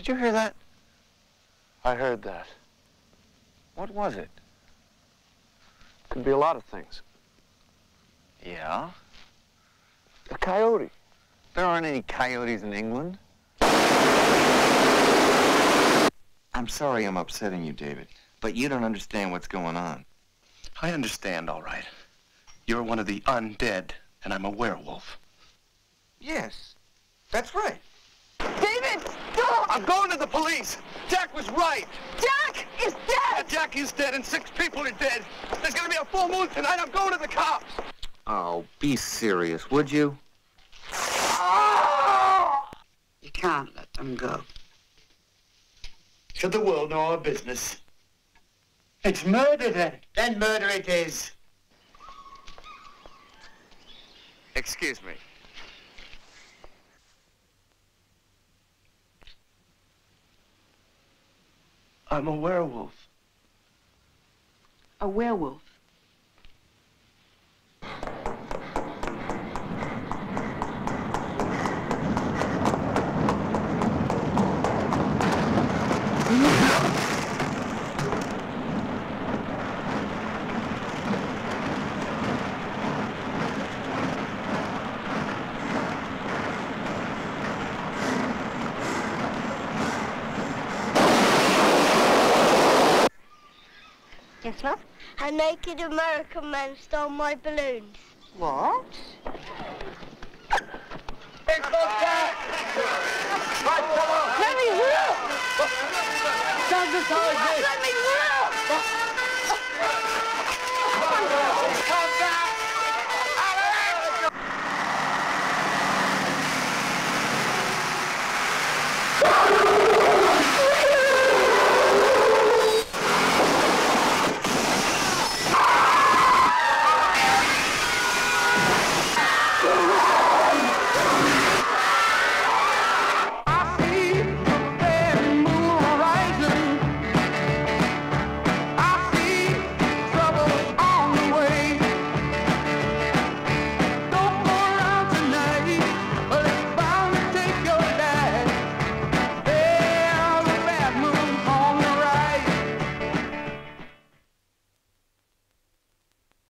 you hear that? I heard that. What was it? Could be a lot of things. Yeah? A coyote. There aren't any coyotes in England. I'm sorry I'm upsetting you, David, but you don't understand what's going on. I understand, all right. You're one of the undead, and I'm a werewolf. Yes, that's right. David, stop! I'm going to the police! Jack was right! Jack is dead! Yeah, Jack is dead, and 6 people are dead. There's gonna be a full moon tonight. I'm going to the cops! Oh, be serious, would you? You can't let them go. Should the world know our business? It's murder, then. Then murder it is. Excuse me. I'm a werewolf. A werewolf. Yes, love? A naked American man stole my balloons. What? It's the Jack! Right, come on! Let me through! Stand aside, Let me through!